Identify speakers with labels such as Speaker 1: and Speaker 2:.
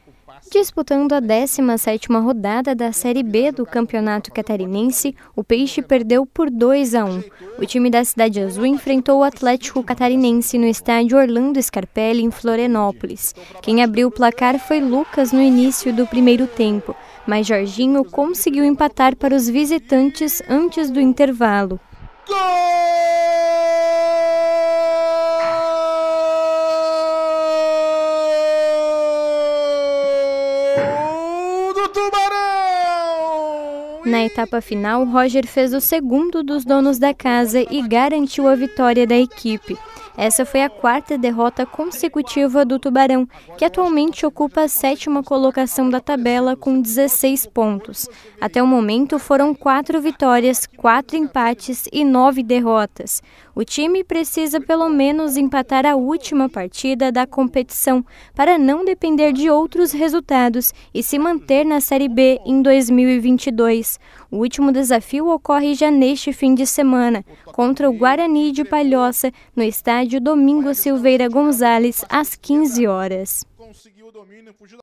Speaker 1: Disputando a 17ª rodada da Série B do Campeonato Catarinense, o Peixe perdeu por 2-1. O time da Cidade Azul enfrentou o Atlético Catarinense no estádio Orlando Scarpelli, em Florianópolis. Quem abriu o placar foi Lucas no início do primeiro tempo, mas Jorginho conseguiu empatar para os visitantes antes do intervalo. Na etapa final, Roger fez o segundo dos donos da casa e garantiu a vitória da equipe. Essa foi a 4ª derrota consecutiva do Tubarão, que atualmente ocupa a 7ª colocação da tabela com 16 pontos. Até o momento foram 4 vitórias, 4 empates e 9 derrotas. O time precisa pelo menos empatar a última partida da competição para não depender de outros resultados e se manter na Série B em 2022. O último desafio ocorre já neste fim de semana, contra o Guarani de Palhoça, no estádio Domingos Silveira Gonzalez, às 15 horas.